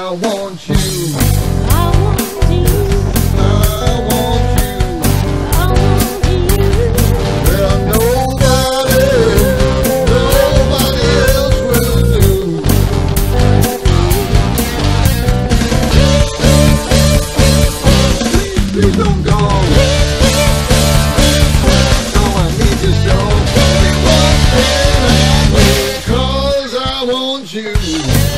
I want you. I want you. I want you. I want you. Well, nobody else will do. Please don't go. No, I need you so. Tell me one thing I need, 'cause I want you.